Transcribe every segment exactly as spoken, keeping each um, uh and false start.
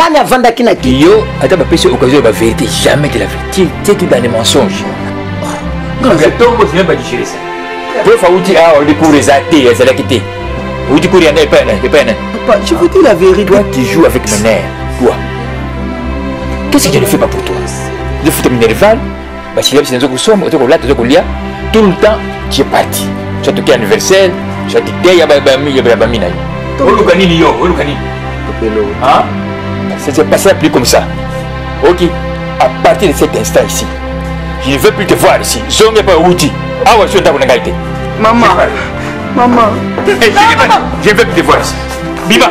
nani avandaki na ki yo ata bapesi occasion ya vérité, jamais de la vérité, tu es tout dans les mensonges. Ntongo c'est même pas digérer ça. Pour faire outil ah on découvre les athées, les alakité. Ou du coup il y en a pas un, pas un. Papa, je vous dis la vérité. Toi tu joues avec mes nerfs. Toi. Qu'est-ce que je ne fais pas pour toi? Je fous ton nerval. Bah si là c'est un somme, tu es là, tu es là. Tout le temps tu es parti. Tu as toqué anniversaire, tu as dit il y a ba mi, il y a ba mina. Olukani ni yo, olukani. Hein? Ça s'est passé plus comme ça. Ok. À partir de cet instant ici, je ne veux plus te voir ici. Je ne veux pas outil. Ah ouais, je suis dans la qualité. Maman. Maman. Je ne veux plus te voir ici. Biba.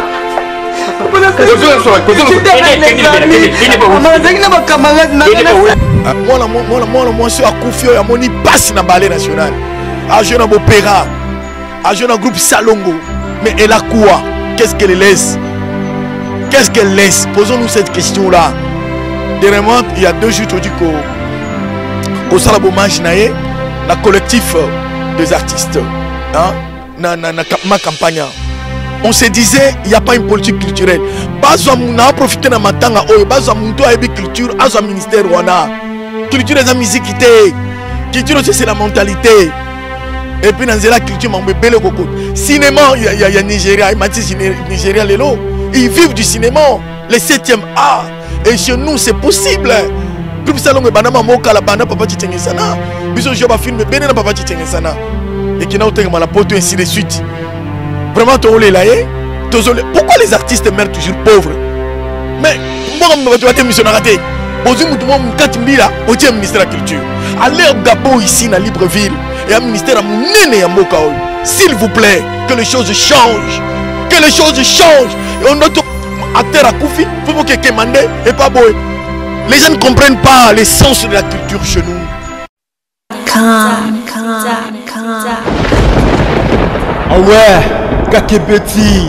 Moi, moi, moi, moi, je suis à Koufio, à mon passe dans le ballet national. À jeune opéra, à jeune groupe Salongo. Mais elle a quoi? Qu'est-ce qu'elle laisse? Qu'est-ce qu'elle laisse? Posons-nous cette question-là. Dernièrement, il y a deux jours, tu dis qu'au Salabomage, le collectif des artistes, hein, na, na, na, ma campagne, on se disait il n'y a pas une politique culturelle. On a profité de ma tanga, on a une culture, on a un ministère. Culture est la musique, culture c'est la mentalité. Et puis dans la culture, on a belle coco. Cinéma, il y a, y a Nigeria, Nigeria, Lélo. Ils vivent du cinéma, le septième art. Et chez nous, c'est possible. Groupe Salon et Banama Moka, la Bana Papa Tchengesana. Bisous, je vais filmer Benena Papa Tchengesana. Et qui n'a autant que la pote, ainsi de suite. Vraiment, tu es là. Pourquoi les artistes meurent toujours pauvres? Mais, moi, je vais te missionner. Aujourd'hui, nous devons quatre mille au ministère de la Culture. Allez au Gabon, ici, dans Libreville. Et au ministère de la Moka. S'il vous plaît, que les choses changent. Que les choses changent. Et on notre acteur à Koufi, il faut que quelqu'un mande et pas beau. Les gens ne comprennent pas l'essence de la culture chez nous. Calm, calm, calm. Ah ouais, Kakebeti.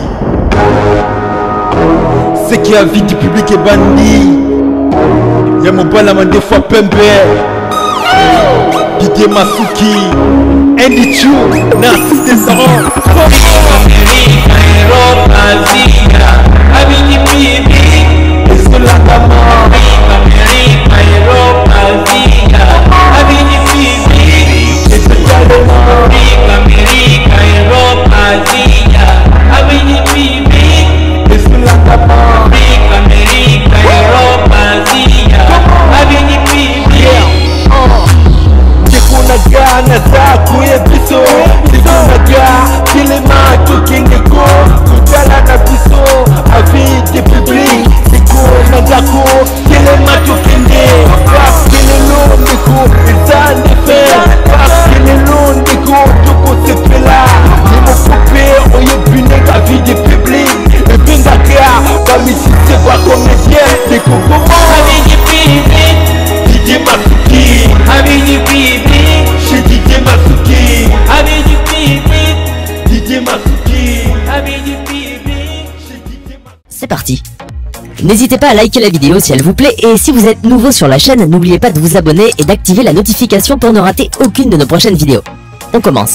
C'est qui a vie du public est bandit. Y'a mon balama des fois pembe. Didier Masuki. Andy Chou, Narcisse des Sarons. C'est parti. N'hésitez pas à liker la vidéo si elle vous plaît et si vous êtes nouveau sur la chaîne, n'oubliez pas de vous abonner et d'activer la notification pour ne rater aucune de nos prochaines vidéos. On commence.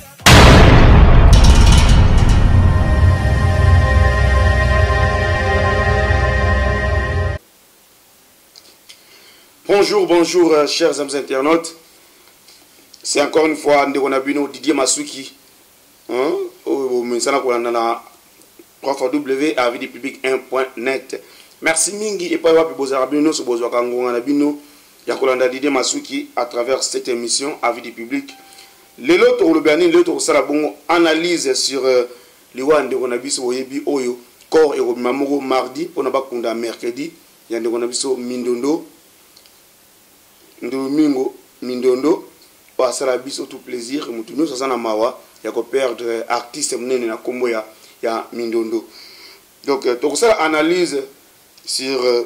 Bonjour, bonjour, euh, chers amis internautes. C'est encore une fois Ndegonabino Didier Masuki. Hein? Au Mensana Kolandana trois fois w point avis du public un point net. Merci Mingi et pas wapi bozarabino so bozwakangonga na bino ya kolanda Didier Masuki à travers cette émission avis du public. Les lots le berni le to sala bongo analyse sur euh, les wande konabiso oyebi oyo corps et mamoro mardi pour na bakunda mercredi ya ndekonabiso mindondo Ndomingo Mindondo wa sala biso tout plaisir mutuno ça na mawa ya ko perdre artiste mnene na kombo ya ya Mindondo. Donc to sala analyse sur euh,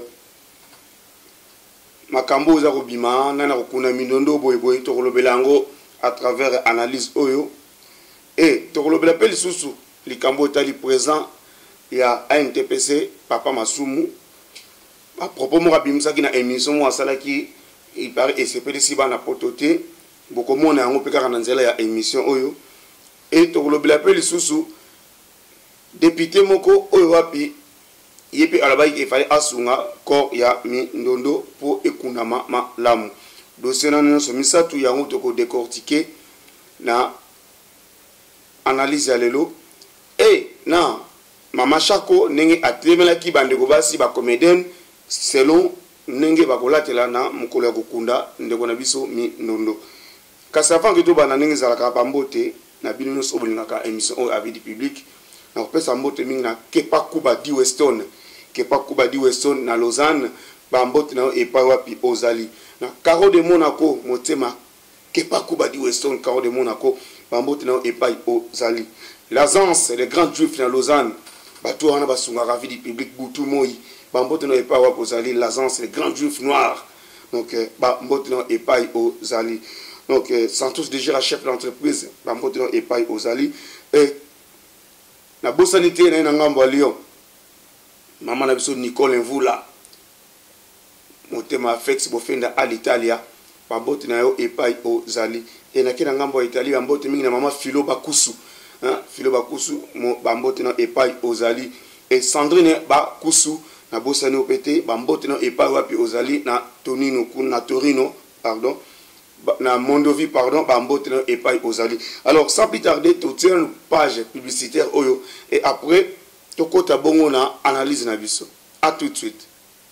makambo za robima na na kuna Mindondo boy boy to lobelango à travers analyse oyo et to lobela pe lisusu likambo tali présent ya A N T P C Papa Masumu à propos mo rabimisa ki na émission mo sala ki il paraît et c'est si bana pototé beaucoup monde a ngopeka kana nzela ya émission oyo et to lobela pe lisusu député moko oyo wapi yepe alabai il fallait asunga corps ya Mindondo pour ekunama malamu dossier na nyonso misatu yango toko décortiquer na analyse ya lelo et na mama Chako nenge atlemelaki bandeko basi ba comédienne selon nenge bakolatela na mukolo ya kokunda ndeko na biso Mindondo kasi avant que to bana nenge zalaka bambote na bino nyonso bolingaka émission oyo avis du public na kopesa mbote mingi na Kepa Kuba di Weston Kepa Kuba di Weston na Lausanne bambote na epa wapi ozali na Caro de Monaco motema Kepa Kuba di Weston Caro de Monaco bambote na epa ozali l'agence les grands juifs na Lausanne bato wana basunga avis du public butu moi bambote na epa wapi ozali l'agence les grands juifs noirs donc bambote na epa ozali donc Santos de Gérard chef d'entreprise bambote na epa ozali et na bosanité na ngambo Lyon maman na biso Nicole Mvula motema fex bofenda à l'Italia bambote na yo epai ozali et na kina ngambo Italie bambote mingi na mama Philo Bakusu hein Philo Bakusu bambote na epai ozali et Sandrine Bakusu na bosani opete bambote na epai wapi ozali na Tonino na Torino pardon na Mondovi pardon bambote na epai ozali. Alors sans plus tarder tout tient une page publicitaire oyo et après to kota bongo na analyse na biso. À tout de suite.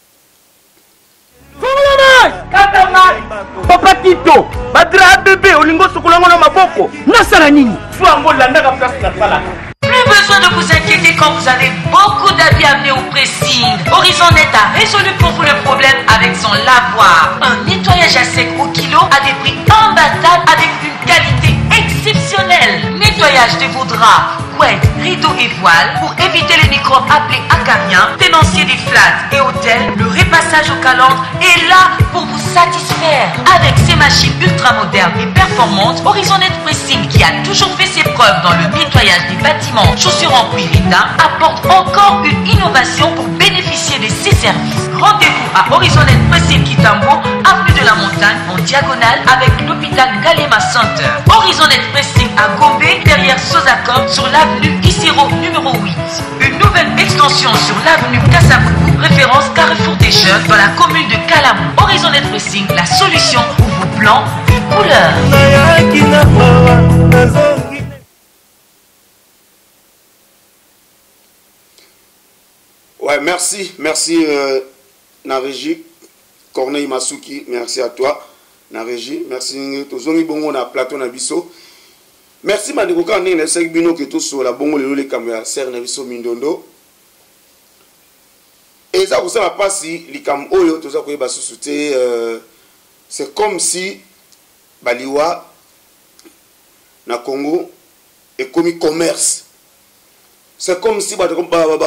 Papa Tito, badra bébé olingo sokolango na maboko. Nasala nini? Flango landaka place na salaka. Plus besoin de vous inquiéter quand vous avez beaucoup d'habits amenés au pressing. Horizon Net a résolu pour vous le problème avec son lavoir. Un nettoyage à sec au kilo à des prix imbattables avec une qualité exceptionnelle. Nettoyage de vos draps, couettes, rideaux et voiles pour éviter les microbes appelés acariens, tenanciers des flats et hôtels. Le repassage aux calandres est là pour vous satisfaire. Avec ces machines ultra modernes et performantes, Horizon Net Pressing, qui a toujours fait ses preuves dans le nettoyage des bâtiments, chaussures en cuir éteint, apporte encore une innovation pour bénéficier de ces services. Rendez-vous à Horizon Net Pressing Kitambo, avenue de la Montagne, en diagonale avec l'hôpital Galema Center. Horizon Net Pressing à Gombe, derrière Sosacom, sur l'avenue Isiro numéro huit. Une nouvelle extension sur l'avenue Kassabou, référence Carrefour des Jeunes, dans la commune de Kalamou. Horizon Net Pressing, la solution pour vos plans et couleurs. Ouais, merci, merci euh, na régie Corneille Masuki, merci à toi na régie, merci tozongi bongo na plateau na biso. Merci Mandeko quand on est bino que tout sur la bongo le caméra serre na biso Mindondo. Et ça vous savez pas si les cam oyo tout ça ko ba susute euh c'est comme si baliwa na Congo est comme commerce. C'est comme si c'est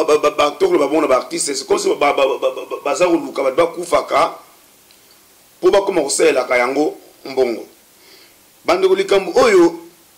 comme si baza oluka ba kufaka pour ba commencer la kayango mbongo bandeko likambo oyo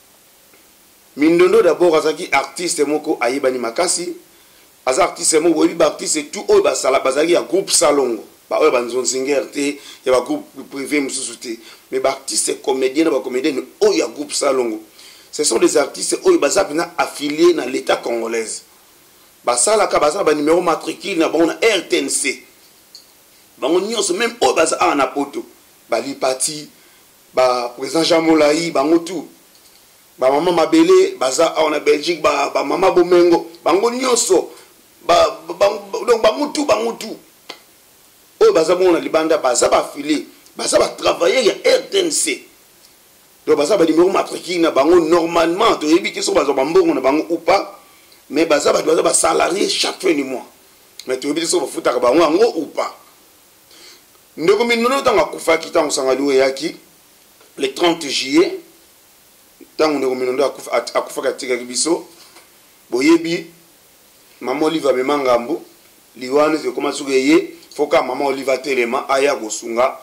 Mindondo d'abord azaki artiste moko ayibani makasi aza artiste moko oyi ba artiste tout oyo ba sala bazaki ya groupe Salongo ba oyo banzon singer te ya ba groupe privé mususu te mais ba artiste comédien ba comédien oyo ya groupe Salongo. Ce sont des artistes qui sont affiliés dans l'État congolais. Basala ka basala ba numéro matricule na bon R T N C. Bango nyonso même o basa ana poto. Ba Lipati, ba président Jean Molayi, bango tout. Ba maman Mabele, basa na Belgique, ba ba maman Bomengo, bango nyonso. Ba donc bango tout, bango tout. O basa bon na libanda basa ba affilié, basa ba travailler ya R T N C. Donc basa ba numéro matricule na bango normalement to yebi ke so basa bambongo na bango ou pas mais basa ba doit ba salarié chaque fin du mois mais to yebi so ba futa ka bango ngo ou pas ndeko Mindondo tanga kufa kita ngosangalo yaki le trente juillet tango ndeko Mindondo akufa akufa ka tika biso boyebi maman Oliva Memangambo liwane ze koma sugeye foka maman Oliva Telema aya kosunga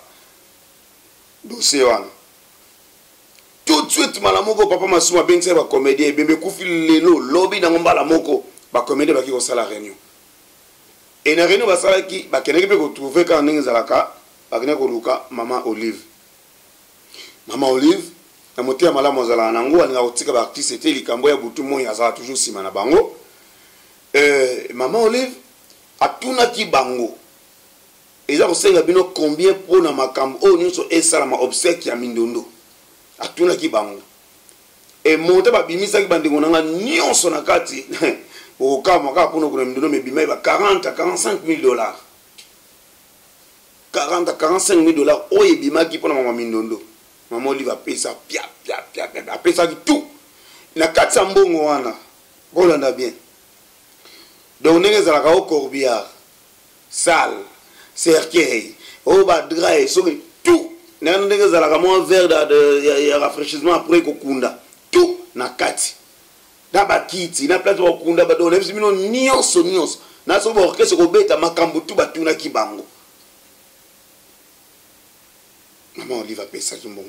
dossier wana. Tout de suite, malamoko papa masuma bense ba comédien bembe kufi lelo lobby na ngombala moko ba comédien ba ki ko sala réunion. Et na réunion ba sala ki ba keneke pe ko trouver quand ningi zalaka ba keneke ko luka maman Olive. Maman Olive na moté ya malamu zala nango alinga kotika ba artiste te likambo ya butu moya za toujours sima na bango. Euh maman Olive atunaki bango eza kosenga bino combien po na makambo oyo nyonso esalama obsèque ya mindondo atunaki bango e monte babimisaki bandeko na nga nyonso na kati okama kaka mpona kuna mindondo mebima ba quarante à quarante-cinq mille dollars quarante à quarante-cinq mille dollars oyo ebimaki mpona mama mindondo mama Olive apesa pia pia pia pia apesaki tout na kati ya mbongo wana bolanda bien donc ndenge ezalaka o corbillard sale cercueil o badra soki tout ndenge ezalaka mwa verre de ya rafraîchissement après kokunda tout na kati na bakiti na place kokunda ba donc bino nyonso nyonso na so ba orchestre kobeta makambo tout batunaki bango mama Olive apesaki mbongo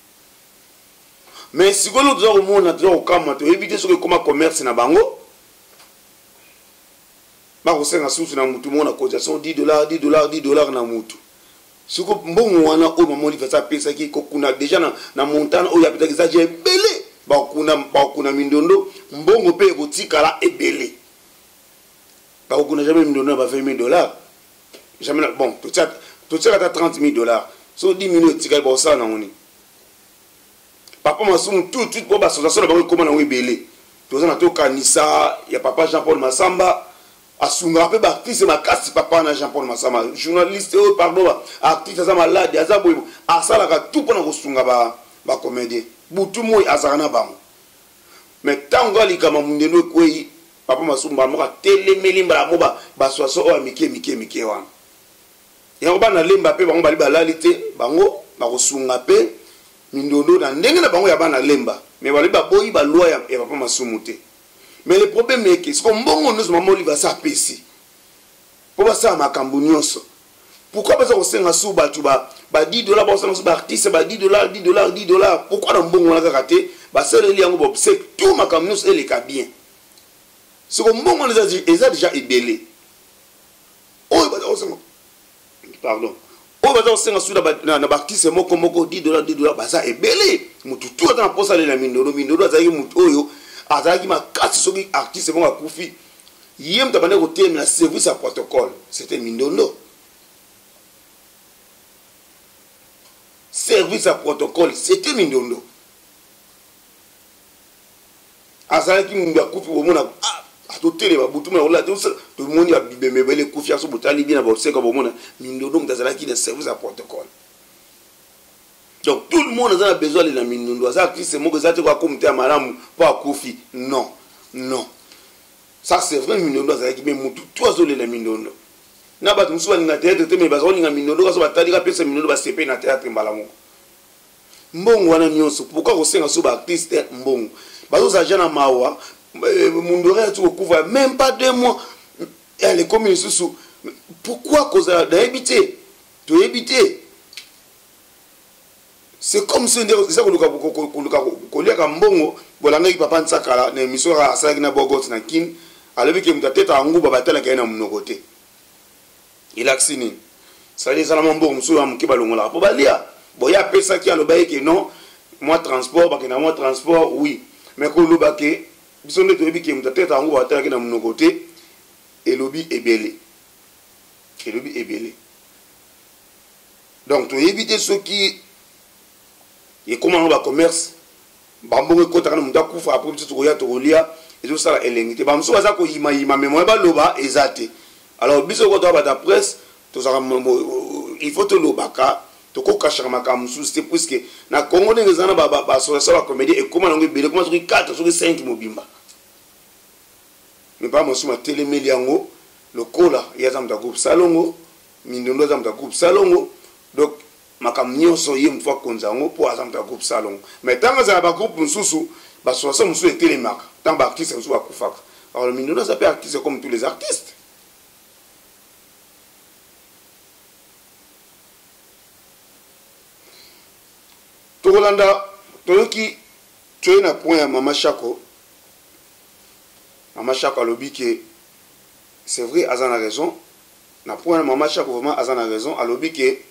mais si vous avez un monde qui est éviter ce que comme commerce na bango ba ko senga susu na mutu mona ko jason dix dollars dix dollars dix dollars na mutu siko mbongo wana o mama Olive sa pesa ki ko kuna déjà na na montana o ya peut-être ça j'ai belé ba kuna ba kuna mindondo mbongo pe ko tikala ebelé ba ko kuna jamais mindondo ba vingt mille dollars jamais bon tout ça tout ça à trente mille dollars so dix minutes tikala ba ça na ngoni papa masumu tout tout pour association ba ko na webele to na to kanisa ya papa Jean-Paul Massamba asunga pe ba artiste makasi papa na Jean-Paul Massamba journaliste oh pardon artiste za malade za boyo asala ka tout pour na kosunga ba ba comédien butu moy azana bango mais tango alikama mundeno kwei papa masumba mo ka telemeli mbala mo ba ba soso o mike mike mike wana yango bana lemba pe bango bali balalite bango ba kosunga pe mindondo na ndenge na bango ya bana lemba mais bali ba boyi ba loi ya papa masumute mais le problème est que ce qu'on mbongo nous mama Olive sa pesi pour ba sa makambo nyonso pourquoi pas ça senga sou ba tu ba ba dix dollars ba senga sou ba artiste ba dix dollars dix dollars dix dollars pourquoi na mbongo na kaka ba sele li yango ba c'est tout makambo nyonso ele ka bien ce qu'on mbongo les a déjà ebelé oh ba senga pardon oh ba senga sou na na artiste moko moko dix dollars dix dollars ba ça ebelé mutu tout na posa le na mindondo mindondo azaki mutu oyo azaki makasi soki artiste bon akufi yem tabane ko teme na service à protocole c'était mindondo service à protocole c'était mindondo azaki mundu akufi bomona atotele ba butu na ola to to moni ya bibemebele kufi aso botali bien na boseka bomona mindondo mtazalaki na service à protocole. Donc tout le monde a besoin de la mindondo. Ça qui c'est moi que ça te quoi comme t'es madame pas Kofi. Non, non. Ça c'est vrai mindondo ça qui même tout toi sur la mindondo. Na ba tumsuwa ni na théâtre te me bazo ni na mindondo ka so batali ka pesa mindondo ba sepe na théâtre mbalamu. Mbongo wana nyonso pourquoi ko senga so ba artiste mbongo. Bazo za jana mawa mundo re tu couvre même pas deux mois. Elle est comme une sous. Pourquoi cause d'habiter? Tu habiter. C'est comme si ça ko luka ko luka ko lia ka mbongo bolanga ki papa ntsakala na émission ra asaki na bogot na kin alobi ke mtateta nguba batala ka na mnokote il aksini ça les ala mbongo muso ya mkiba longola po balia boya pesa ki aloba ke non moi transport ba ke na moi transport oui mais ko luba ke biso ndeto ebi ke mtateta nguba batala ka na mnokote elobi ebele elobi ebele donc to éviter ce qui et comment on va commerce bambongo kota kana muta kufa après tout ko ya to lia et tout ça elengite bamso baza ko yima yima mais moi ba loba ezate alors biso ko to ba ta presse to ça il faut te lobaka to ko kashaka makamsu c'est puisque na Congo ngezana ba ba so ça la comédie et comment on bele comment sur quatre sur cinq mobimba mais pas mo suma téléméli yango le kola ya zamta groupe salongo mindondo zamta groupe salongo donc makam nyonso ye mfwa konzango po azamta groupe salon mais tant que ba groupe nsusu ba soso musu etelemaka tant ba artiste nsusu akufaka alors le mindondo ça peut artiste comme tous les artistes to Rolanda to ki tu na point ya mama Chako mama Chako alobi que c'est vrai azana raison na point mama Chako vraiment azana raison alobi que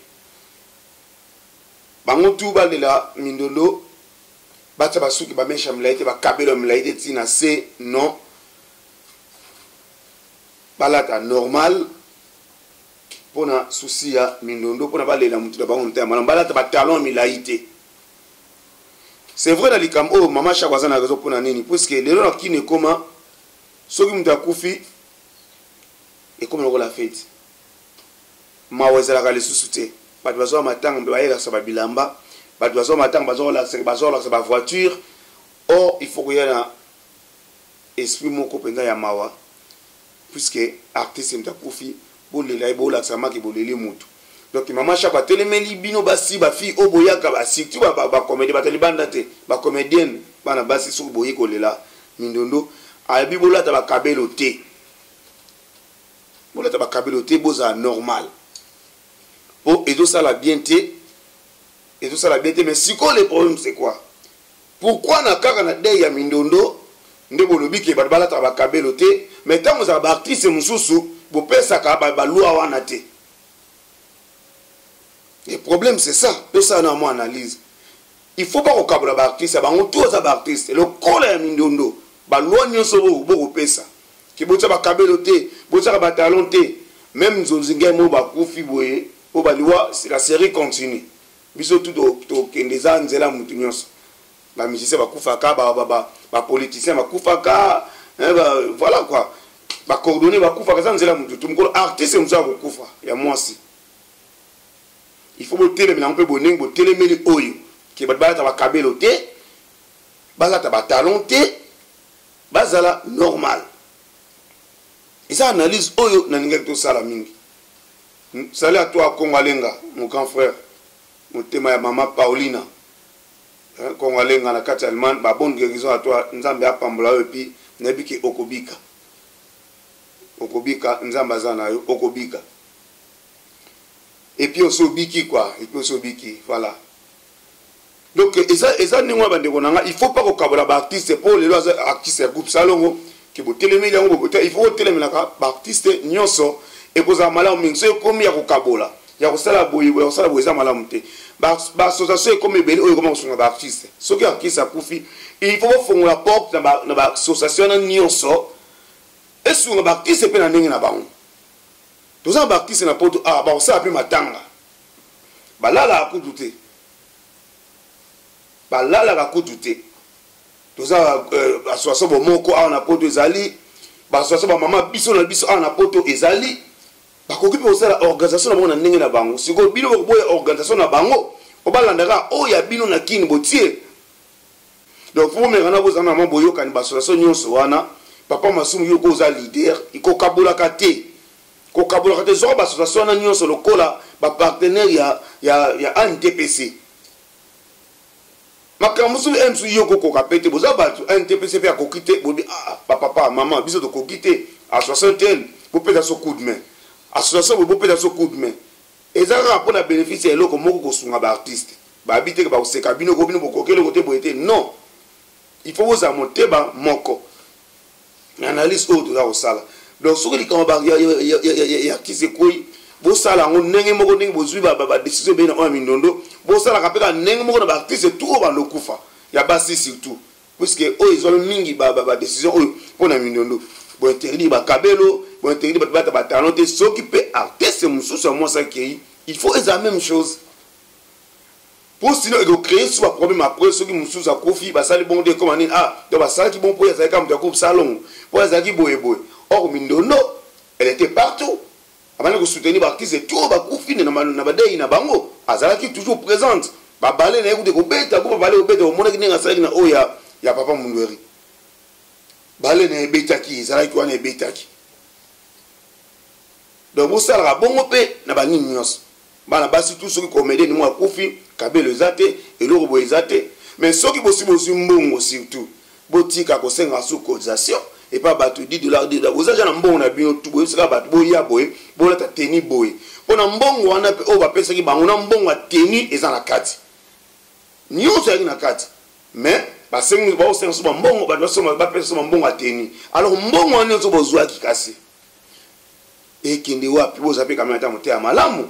bango tout ba de la mindondo bata basuki ba mesha mlaite ba kabelo mlaite tina c'est non balata normal pona souci ya mindondo pona balela mutu ba on tema balata ba talon milaité. C'est vrai dans les cam oh maman chaque na raison pona nini puisque les gens qui ne comment soki mutu akufi et comme on la fête mawezela ka le susute ba dozo matanga ba yela sa ba bilamba ba dozo matanga ba zo la ba zo la sa voiture. Or il faut qu'il y ait un esprit moko penza ya mawa puisque artiste mta kufi bo le la bo la sama ki bo le mutu. Donc maman chaque telemeli bino basi ba fi oboyaka ba siktu ba ba comédie ba telebanda te ba comédienne bana basi su boyi ko lela mindondo abi bola ta ba kabelo te bola ta ba kabelo te boza normal oh et tout ça la bien te et tout ça la bien te mais si quoi le problème c'est quoi pourquoi na kaka na de ya mindondo ndebo lobiki ba bala ta ba kabelo te mais tant vous ba artiste mususu bo pesa ka ba loi wana te. Le problème c'est ça, tout ça dans mon analyse. Il faut pas qu'on câble l'artiste, on tous les artistes, le col est mindondo, ba loi nyonso bo bo pesa. Ki botsa ba kabeloté, botsa ba talonté, même zonzinga mo ba kufi boye, o ba loi, la série continue. Biso tout to kendeza nzela mutu nyonso. Ba musicien ba kufaka ba ba ba politicien ba kufaka, voilà quoi. Ba coordonner ba kufaka nzela mutu, tout mko artiste mzo ko kufa, ya mwasi. Il faut que les gens puissent botter les méli oyo qui va battre la kabeloté bazata ba talonté bazala normal. Et ça analyse oyo na ninga to sala mingi. Salut à toi Kongalenga mon grand frère. Mon tema ya maman Paulina. Kongalenga na kati Allemagne ba bonne guérison à toi nzambe apambola et puis nebiki okobika. Okobika nzamba zana yo okobika. Et puis on s'obiki quoi, et puis on s'obiki, voilà. Donc et ça et ça n'importe bande konanga, il faut pas qu'on kabola ba artiste pour les artistes groupe salongo qui bo télémé yango bo il faut télémé la ba artiste nyonso et poza mala minso comme ya ko kabola. Ya ko sala boyi, ya ko sala boyi za mala mute. Ba ba association comme beli o comment on ba artiste. Ce qui artiste a profit, il faut faire la porte na ba na ba association nyonso. Et sur ba artiste pe na ndenge na bango. Tous les artistes na poto ah ba ça appelle matanga ba la la ko douter ba la la ko douter tous les association bo moko a na poto ezali ba association ba mama biso na biso a na poto ezali ba ko kipe osala organisation na bona ndenge na bango siko bino ko boye organisation na bango o ba landaka o ya bino na kini botie donc faut me rana bozana mama boyo kan ba association nyonso wana papa masumu yo ko za leader iko kabola kate ko kabola kate zo ba association na nyonso lokola ba partenaire ya ya ya N T P C makamusu emsu yo ko ko kapete boza ba N T P C pe akokite bobi ah papa maman biso to kokite association tel bo pesa so coup de main association bo pesa so coup de main ezaka pour na bénéficier eloko moko ko sunga ba artiste ba bité ba oseka bino ko bino ko kokelo kote boete non il faut vous amonter ba moko analyse autre là au sala. Donc ce qui quand ba ya qui se koyi bo sala ngo ndenge moko ndenge bozwi ba ba décision be na o mindondo bo sala kapeka ndenge moko na ba artiste tout ba lokufa ya basi surtout puisque eux ils ont mingi ba ba décision pour na mindondo bo interdit ba kabelo bo interdit ba ba talent ce qui peut artiste mususu moi ça qui il faut la même chose pour sinon il créer soit problème après ceux qui mususu a kofi ba sali bon de comme ah donc ba sali bon pour ya ça comme de coupe salon pour ya qui boye boye. Or mindondo elle était partout avant de soutenir l'artiste tout ba koufine na na badei na bango azalaki toujours présente ba balé na écoute ko beta ko balé obeta o mona kinga sali na oya ya papa mundweri balé na beta ki azalaki wana beta ki donc vous sala bongo pe na ba nyos bana basi tout ce qui comédie ni moi kofi kabelo zate et lo robo ezate mais ce qui possible aussi mbongo surtout botika ko senga sous cotisation et pas battu dix dollars dix dollars vous avez un bon na bino tout boy sera battu boy ya boy bola ta teni boy pona mbongo wana pe o ba pesa ki bango na mbongo teni eza na kati nyonso ya na kati mais ba sengi ba o sengi so mbongo ba so ba pesa so mbongo teni alors mbongo wana nzo bozwa ki kasi e kindi wapi boza pe kamera ta motea malamu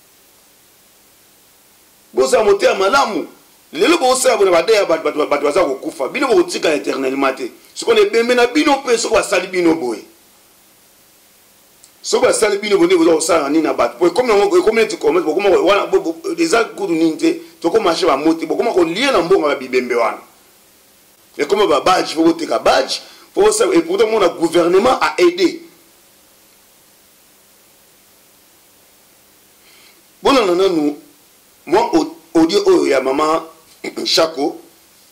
boza motea malamu lelo bo sa bona badeya bat bat bat baza ko kufa bino bo tika éternellement te ce qu'on est bembe na bino pe so ko sali bino boy soki basali bino bonde boza kosala nini na bato po ekomi yango ekomi neti commerce bokoma wana eza kutu nini te tokomarche bamoti bokoma kolie na mbongo ya bibembe wana ekoma babadge po koteka badge et pourtant mon gouvernement a aidé. Bon non non nous moi audio oh ya maman Chako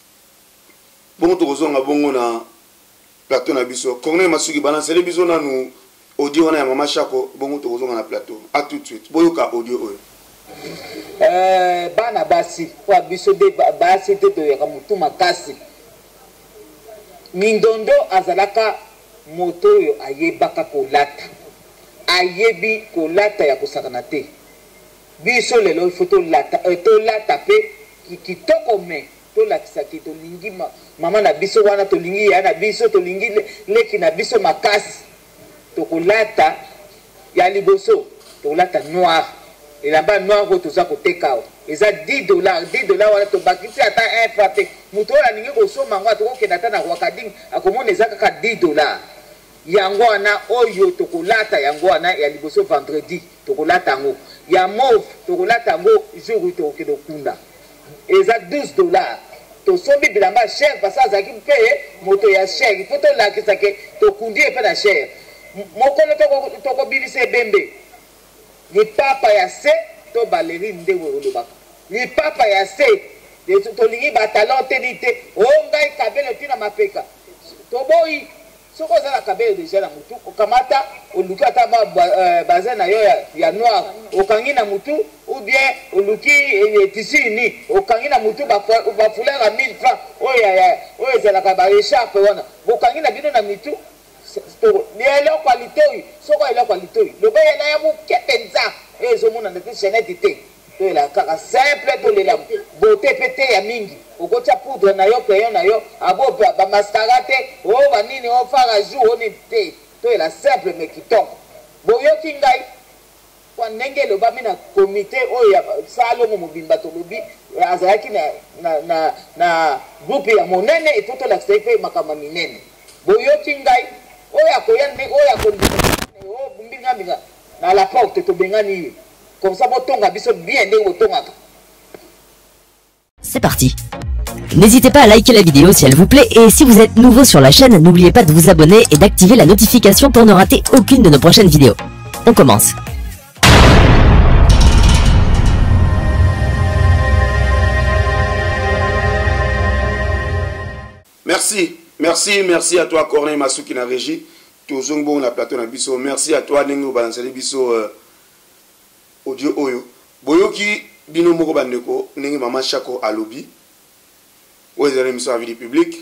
bon to kozonga bongo na plateau na biso Corneille Masuki balance les biso na nous audio na ya maman Chako bongo to kozonga na plateau à tout de suite boyoka audio oh euh bana basi kwa biso de basi te to ya mutu makasi Mindondo azalaka moto yo ayebaka kolata ayebi kolata ya kosakana te biso lelo foto lata to lata pe kitoko me to lakisa ki to lingi mama na biso wana to lingi ya na biso to lingi leki na biso makasi to kolata ya liboso to lata noir elamba noir ko to za koteka eza dix dollars dix dollars wana to bakisi ata un fraté muto la ningi ko soma ngwa to ko kedata na wakading akomona eza kaka dix dollars yango wana oyo to kolata yango wana ya liboso vendredi to kolata ngo ya mauve to kolata ngo jour to kedo kunda eza douze dollars to sombi bilamba cher parce que azaki pe moto ya cher il faut to la kisa ke to kundi e pe na cher mokolo to to ko bilise bembe ni papa ya se to ballerine nde wo lobaka ni papa ya se de to lingi ba talent tenite o ngai kabelo tina mapeka to boy soko za la kabelo déjà na mutu okamata oluki ata ba bazin na yo ya noir okangi na mutu ou bien oluki tissu ni okangi na mutu ba ba fuleur à mille francs oya ya oya za la kabelo écharpe wana okangi na bino na mitu lelo qualité soko elo qualité le ba ya ya mu kepenza ezo mona ndete chenette te to la kaka simple to la beauté pété ya mingi okocha poudre na yo peyo na yo abo ba mascara te o ba nini o fara jour on te to la simple mais kitoko boyo kingai kwa ndenge lo ba mina comité o ya salo mo mobimba to lobi azalaki na na na na groupe ya monene et to la sefe makama minene boyo kingai o ya ko ya o ya ko o bumbinga binga na la porte to bengani comme ça botonga biso bien ndenge botongaka. C'est parti. N'hésitez pas à liker la vidéo si elle vous plaît et si vous êtes nouveau sur la chaîne, n'oubliez pas de vous abonner et d'activer la notification pour ne rater aucune de nos prochaines vidéos. On commence. Merci, merci, merci à toi Corneille Masuki na régie. Toujours bon la plateau na biso. Merci à toi Nengo Balanceli biso euh, audio oyo. Boyoki bino moko bandeko ndenge maman Chako alobi. Oyo ezali émission à vie publique.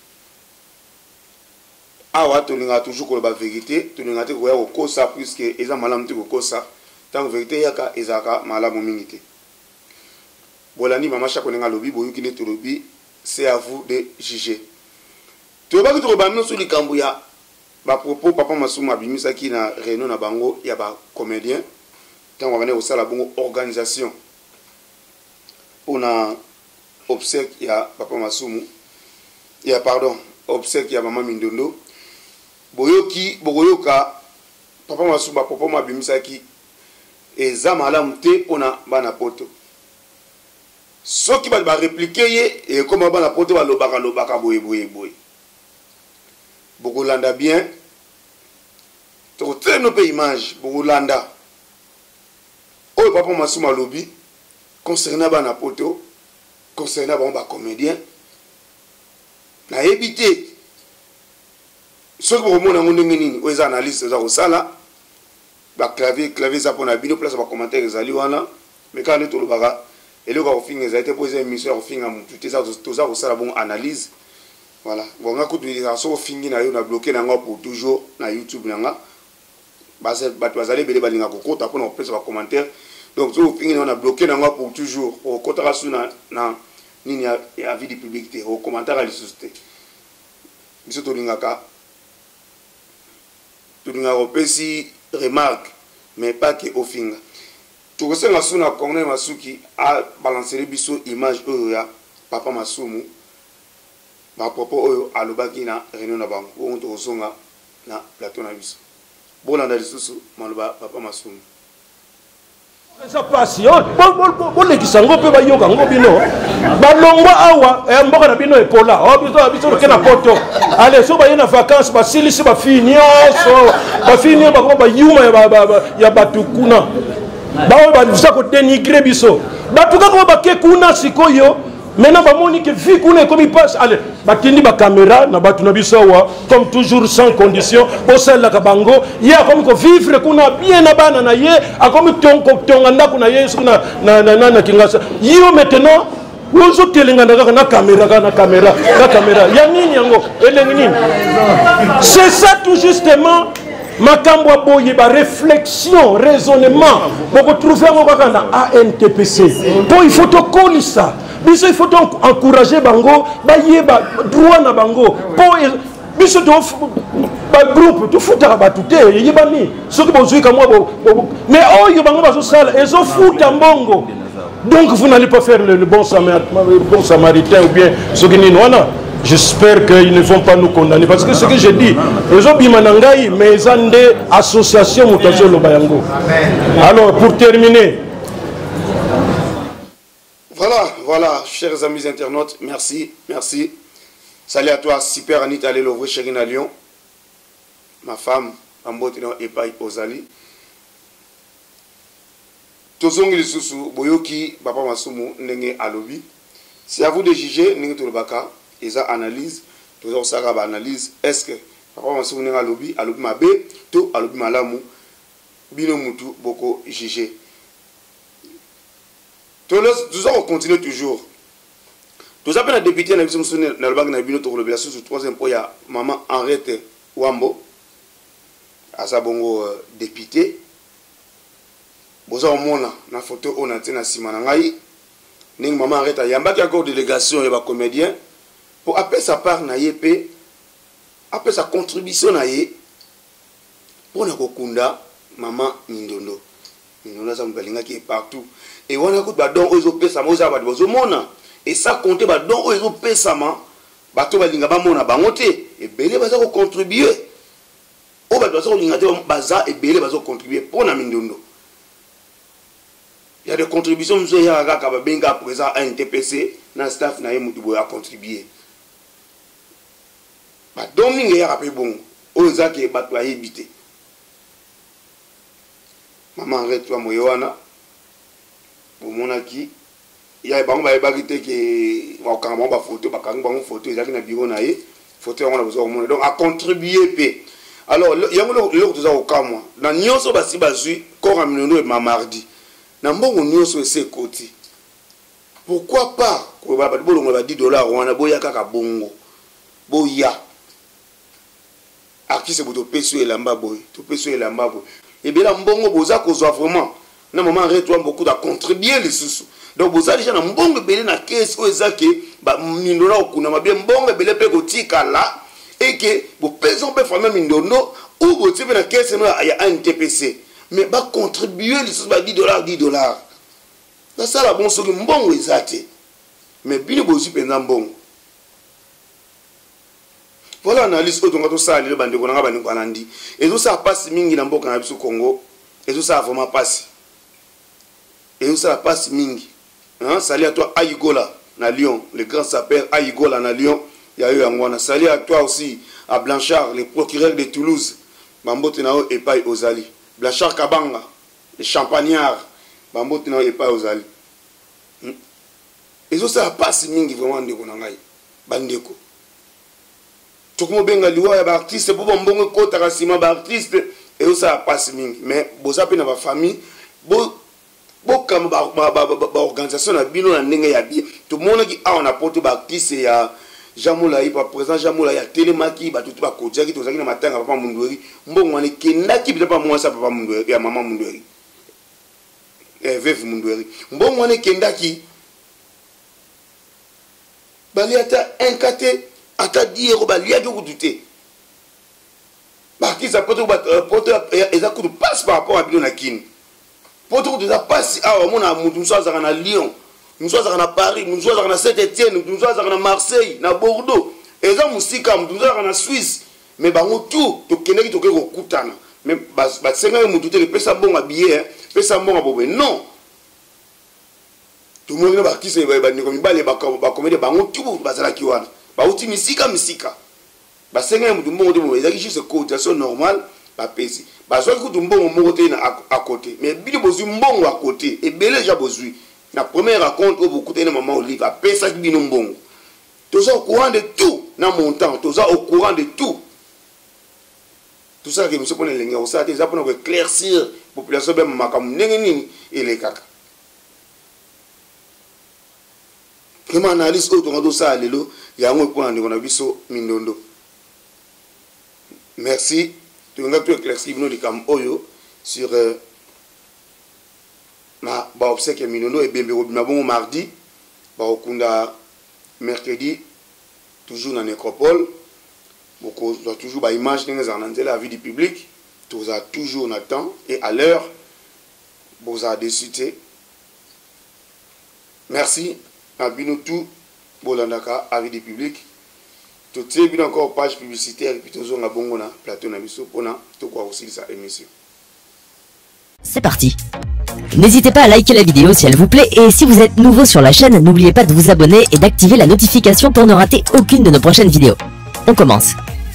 Awa tolinga toujours ko ba vérité, tolinga te ko ya ko ça puisque eza malamu te ko ça. Tant vérité yaka ezaka malamu mingi te. Bolani maman Chako ndenge alobi boyoki ne tolobi, c'est à vous de juger. Tu vas que tu vas sur les Cambouya. Ba propos papa Masumu abimisaki na réunion na bango ya ba comédien. Tant on va venir au salle bongo organisation. On a obsèque ya papa Masumu. Ya pardon, obsèque ya maman Mindondo. Boyoki boyoka papa Masumu ba propos abimisaki eza malamu te pona bana poto. Soki ba ba répliquer ye et comment bana poto ba lobaka lobaka boye boye boye. Bogolanda bien. Tu très nos images. Bogolanda. Oh, papa Masumu lobby. Concernant Bana Poto. Concernant Bamba comédien. Na évité. Ce que vous avez dit, vous avez analysé, vous avez sala. Ba clavier, clavier, ça pour la vidéo, place, ba commentaire, vous avez wana. Mais quand on est tout le baga, et le gars, vous avez été posé une mission, vous avez tout ça, tout ça, vous avez une analyse. Voilà. Bon, on a coupé ça, on a bloqué pour toujours na YouTube. Parce que vous allez belé balinga ko ta pour nous faire commentaire. Donc tout fini on a bloqué pour toujours. Au kota sur na na nini ya vie du public te, au commentaire à la société. Biso to lingaka. To lingaka opesi remarque mais pas que au finga. Tu ressens la suna Corneille Masuki a balancer biso image oyo ya papa Masumu. Ma propos oyo alobaki na réunion na bango on to songa na plateau na biso bolanda lisusu maloba papa Masumu. Ça passe yo bo lekisa ngo pe ba yoka ngo bino balongwa awa e mboka na bino epola o biso biso ke na poto allez so ba yena vacances ba silisi ba finio so ba finio ba ko ba yuma ya batukuna ba ba bisa ko dénigrer biso batuka ko ba ke kuna sikoyo maintenant ba moni que vu kuna comme il passe allez ba tindi ba caméra na batu na biso wa comme toujours sans condition au sel la kabango ya comme ko vivre kuna bien na bana na ye a comme ton ko tonga ndako na ye na na na na kingasa yo maintenant wozo telinga ndaka na caméra na caméra na caméra ya nini yango elengi nini c'est ça tout justement makambo boye ba réflexion raisonnement pour retrouver ngo kaka A N T P C pour il faut to kolisa biso il faut encourager bango ba yeba droit na bango pour biso to ba groupe to futa ba tuté yeba ni soki bozui ka moi mais oh yo bango ba so sala ezo futa mbongo donc vous n'allez pas faire le, le bon samaritain le bon samaritain ou bien soki ni wana. J'espère qu'ils ne vont pas nous condamner. Parce que ce que j'ai dit, les Obimanangaï, mais ils ont des associations Moutazo Lobayango. Alors, pour terminer. Voilà, voilà, chers amis internautes, merci, merci. Salut à toi, Super Anita Lelovre, Chérine à Lyon. Ma femme, Ambotino Epaï Ozali. Tozongi Lisusu, Boyoki, Papa Masumu, Nenge Alobi. C'est à vous de juger, Nenge Tolobaka. Et ça analyse, toujours ça analyse, est-ce que papa Masumu n'est alobi, alobi mabe, tout alobi malamu, bino mutu, beaucoup jugé. Tout ça on continue toujours. Tout ça peine député na biso musone na lobanga na bino to lobela sous troisième point ya maman Henriette Wambo, à sa bongo député. Boza omona na photo on a tena sima na ngai, ning maman Henriette yamba ki encore délégation ya ba comédien. Pour appeler sa part na yépé, appeler sa contribution na yé, pour na kokunda maman Mindondo. Mindondo ça me qui est partout. Et on a coûté ba don ozo pesa mo za ba bozo mona. Et ça compter ba don ozo pesa ma, ba to ba linga ba mona ba ngote. Et belé ba za ko contribuer. O ba zo linga te baza et belé ba zo contribuer pour na Mindondo. Il y a des contributions monsieur ya ga ka ba benga présent à N T P C na staff na yé mutu boya contribuer. Ba domingue ya rapé bon oza ke batwa yebité maman arrête toi moyoana pour monaki ya bango ba yebakité ke wa kanga ba photo ba kanga bango photo ezaki na bureau na ye photo yango na besoin mona donc a contribuer pe alors yango le toza okamwa na nyonso basi bazui kora minono e mamardi na mbongo nyonso ese koti pourquoi pas ko ba ba bolongo ba dix dollars wana boya kaka bongo boya Aki se boto peso elamba boy, to peso elamba boy. Et bien là mbongo boza kozwa vraiment. Na maman arrête toi beaucoup de contribuer les sous. Donc boza déjà na mbongo belé na caisse o ezake ba mindona okuna ma bien mbongo belé pe kotika là et que bo peso pe famille mindono ou bo tipe na caisse no ya N T P C. Mais ba contribuer les sous ba dix dollars dix dollars. Ça ça la bon soki mbongo ezate. Mais bino bozu penza mbongo. Voilà analyse autre ngato ça le bande ko nga bande ko anandi et tout ça passe mingi na mboka na biso Congo et tout ça vraiment passe et tout ça passe mingi hein salut à toi Aïgola na Lyon le grand sapeur Aïgola na Lyon il y a eu angwana salut à toi aussi à Blanchard le procureur de Toulouse Bambote nao et pas Ozali Blanchard Kabanga le champagnard Bambote nao et pas Ozali et tout ça passe mingi vraiment ndeko na ngai bandeko tout le monde benga liwa ya artiste pour bongo kota kasima ba artiste et ça passe mingi mais boza pe na ba famille bo bo comme ba ba organisation na bino na ndenge ya bien tout monde qui a on apporte ba artiste ya Jamula yi par présent Jamula ya Télémaki ba tout ba koja ki tozaki na matanga papa Mundweri mbongo ne kendaki bi papa moi ça papa Mundweri ya maman Mundweri eh veuve Mundweri mbongo ne kendaki bali ata inkate ata diero ba liya ko douter ba ki ça poto ba poto eza ko passe par rapport à bino na kin poto ko za passe a o mona mutu so za na Lyon mutu so za na Paris mutu so za na Saint-Étienne mutu so za na Marseille na Bordeaux eza musika mutu so za na Suisse mais bango tout to keneki to ko kutana mais basenga yo mutu te pesa bonga billet pesa bonga bobe non tout le monde ba kisa ba ndeko mibale ba ba comédie bango tubu bazala ki wana ba uti misika misika basenga yo mutu mbongo te bobe ezaki juste cotisation normale ba pesi bazwa ku mbongo mbongo te na à côté mais bino bozui mbongo à côté et belé ja bozui na première raconte au beaucoup na maman Olive a pesa ki bino mbongo tous au courant de tout na montant tous au courant de tout. Tout ça que monsieur pone lenga au ça déjà pour éclaircir population ben makam nengeni et les kaka. Comment analyse auto ngado ça lelo ya ngo pour ndiko na biso mindondo. Merci. Tu nga tu éclaircir bino likam oyo sur euh, ma ba obsèque mindondo et bembe robina bon mardi ba okunda mercredi toujours dans nécropole. Beaucoup doit toujours bah image dans la vie du public, tout a toujours le temps et à l'heure, vous avez décidé. Merci à bino tout bolandaka à vie du public. Tout est bien encore page publicitaire et puis toujours na bongo na plateau na biso pona tout quoi aussi sa émission. C'est parti. N'hésitez pas à liker la vidéo si elle vous plaît et si vous êtes nouveau sur la chaîne, n'oubliez pas de vous abonner et d'activer la notification pour ne rater aucune de nos prochaines vidéos. On commence.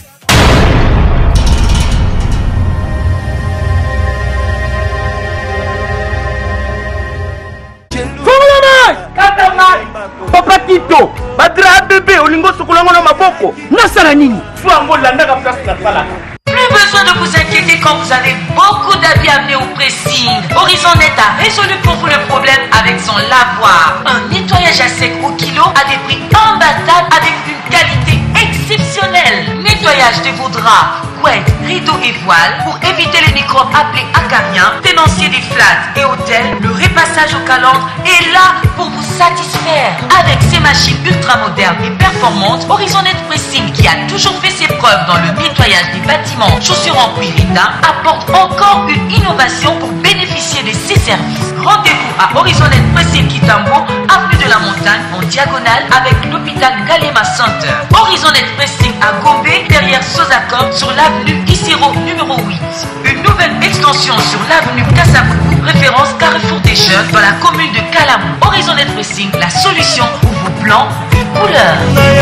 Papa Tito, badra bébé, olingo sukulango na maboko. Nasala nini? Flango landaka place na salaka. Plus besoin de vous inquiéter quand vous avez beaucoup d'habits amenés au pressing. Horizon Net a résolu pour vous le problème avec son lavoir. Un nettoyage à sec au kilo à des prix imbattables avec une qualité exceptionnelle. Nettoyage de vos draps, couettes, rideaux et voiles pour éviter les microbes appelés acariens, tenanciers des flats et hôtels. Le repassage au calandre est là pour vous satisfaire. Avec ces machines ultra modernes et performantes, Horizon Net Pressing, qui a toujours fait ses preuves dans le nettoyage des bâtiments, chaussures en cuir éteint, apporte encore une innovation pour bénéficier de ces services. Rendez-vous à Horizon Net Pressing Kitambo, avenue de la Montagne, en diagonale avec l'hôpital Galema Center. Horizon Net Pressing à Gobé, derrière Sozacom, sur l'avenue Isero numéro huit. Une nouvelle extension sur l'avenue Kassabou, référence Carrefour des Jeunes, dans la commune de Kalamou. Horizon Net Pressing, la solution pour vos plans et couleurs.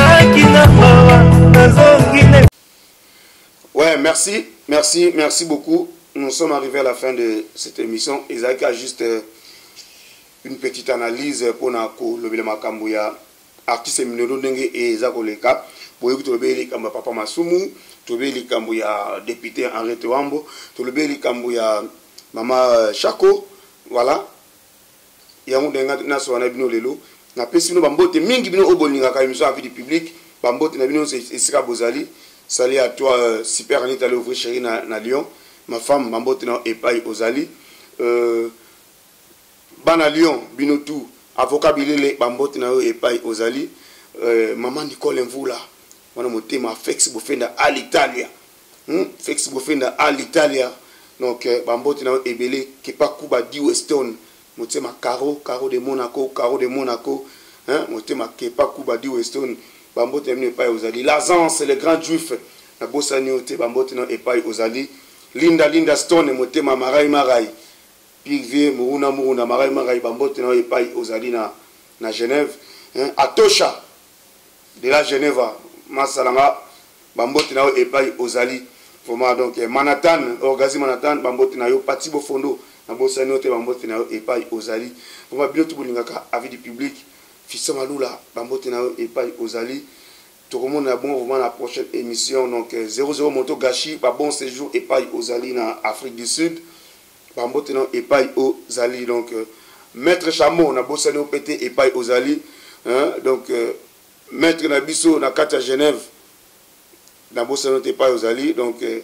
Ouais, merci, merci, merci beaucoup. Nous sommes arrivés à la fin de cette émission. Isaac a juste euh, une petite analyse pour Nako, le Makambuya, artiste Minoro Dengue et Isaac Oleka. Pour écouter le Kamba Papa Masumu, le Kambuya député Henri Touambo, le Kambuya Maman Chako, voilà. Il y a un denga national bino lelo. Na pesi no bambote mingi bino obolinga ka émission à vie du public. Bambote na bino c'est Sika Bozali. Salut à toi, euh, super Anita le ouvrir chérie na, na Lyon. Ma femme bambote na Epai Ozali. Euh, Bana Lyon bino tout. Avocat bilele bambote na Epai Ozali. Euh, maman Nicole Mvula. Wana motema Fex Bofenda à l'Italia. Hmm? Fex Bofenda à l'Italia. Donc euh, bambote na ebele kepa kuba di Weston. Motema Caro, Caro de Monaco, Caro de Monaco, hein, Motema Kepa Kuba di Weston, Bambo Temne Epai Ozali. L'Azance, le grand juif, la Bossani Ote, Bambo Temne Epai Ozali. Linda, Linda Stone, Motema Marai Marai, Pigve, Muruna Muruna, Marai Marai, Bambo Temne Epai Ozali na, na Genève. Hein, Atosha, de la Genève, Masalanga, Bambo Temne Epai Ozali. Vraiment, donc, Manhattan, Orgazi Manhattan, Bambo Temne Patibo Fondo. Bambosa note bambote na epai Ozali. Pour bien tout bolingaka avis du public. Fissa Malula bambote na epai Ozali. Tout le monde a bon vraiment la prochaine émission donc zéro zéro moto gachi pas bon séjour epai Ozali na Afrique du Sud. Bambote na epai Ozali donc euh, maître Chameau na bossa no pété epai Ozali hein donc euh, maître Nabiso na Katia Genève na bossa no epai Ozali donc euh,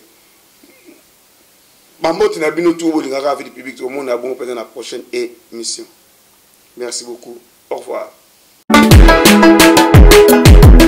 Bambote na bino tout bolingaka avec le public, tout le monde a bon pendant la prochaine émission. Merci beaucoup. Au revoir.